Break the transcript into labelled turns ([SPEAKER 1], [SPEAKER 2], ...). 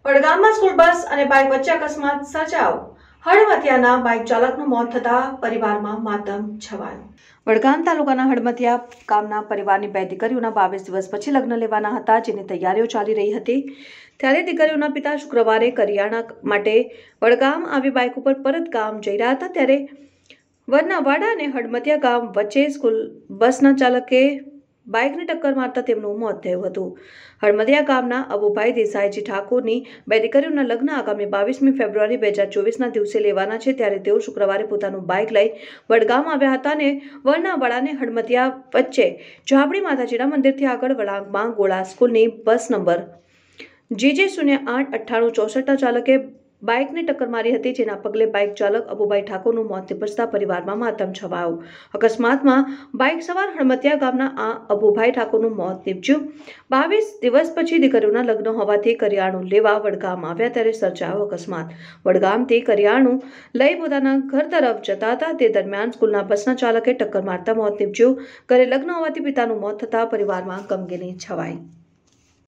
[SPEAKER 1] વડગામમાં school bus અને bike વચ્ચે અકસ્માત સર્જાયો। હળમતિયાના બાઇક ચાલકનું મોત થતા પરિવારમાં માતમ છવાયો। વડગામ તાલુકાના હળમતિયા ગામના પરિવારની બે દીકરીઓના 22 દિવસ પછી લગ્ન લેવાના હતા, જેની તૈયારીઓ ચાલી રહી હતી। ત્યારે દીકરીઓના પિતા શુક્રવારે કરિયાણા માટે વડગામ આવી બાઇક ઉપર પરત ગામ જઈ રહ્યા હતા, ત્યારે વરનાવાડા અને હળમતિયા ગામ વચ્ચે સ્કૂલ બસના ચાલકે બાઇકને ટક્કર મારતા તેમનું મોત થયું હતું। હળમતિયા ગામના અબુભાઈ દેસાઈજી ઠાકોરની બે દીકરીઓના લગ્ન આગામી 22મી ફેબ્રુઆરી 2024ના દિવસે લેવાના છે, ત્યારે તેઓ શુક્રવારે પોતાનું બાઇક લઈ વડગામ આવ્યા હતા અને વરનાવાડા અને હળમતિયા વચ્ચે જાબડી માતાજીના મંદિરથી આગળ વળાંકમાં ગોળા સ્કૂલની બસ નંબર JJ 089864ના ચાલકે બાઇકને ટક્કર મારી હતી, જેના પગલે બાઇક ચાલક અબુભાઈ ઠાકોરનું મોત નિપજતા પરિવારમાં માતમ છવાયો। અકસ્માતમાં બાઇક સવાર હળમતિયા ગામના આ અબુભાઈ ઠાકોરનું મોત નીપજ્યું। 22 દિવસ પછી દીકરીઓના લગ્ન હોવાથી કરિયાણું લેવા વડગામ આવ્યા ત્યારે સર્જાયો અકસ્માત। વડગામથી કરિયાણું લઈ પોતાના ઘર તરફ જતા હતા, તે દરમિયાન સ્કૂલના બસના ચાલકે ટક્કર મારતા મોત નીપજ્યું। ઘરે લગ્ન હોવાથી પિતાનું મોત થતા પરિવારમાં ગમગીની છવાઈ।